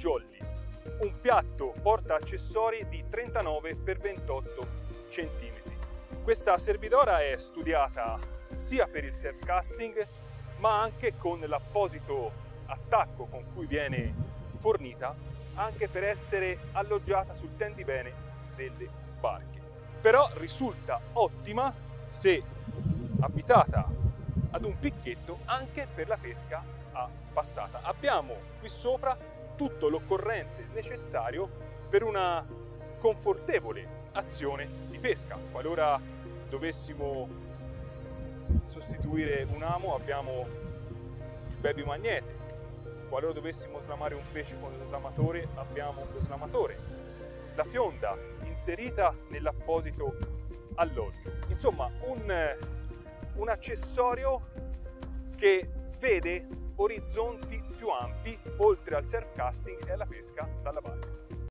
jolly, un piatto porta accessori di 39 x 28 cm. Questa servitora è studiata sia per il surf casting ma anche con l'apposito attacco con cui viene fornita, anche per essere alloggiata sul tendibene delle barche. Però risulta ottima se abitata ad un picchetto anche per la pesca a passata. Abbiamo qui sopra tutto l'occorrente necessario per una confortevole azione di pesca. Qualora dovessimo sostituire un amo, abbiamo il baby magnete. Qualora dovessimo slamare un pesce con lo slamatore, abbiamo lo slamatore. La fionda inserita nell'apposito alloggio. Insomma, un accessorio che vede orizzonti più ampi oltre al surf casting e alla pesca dalla barca.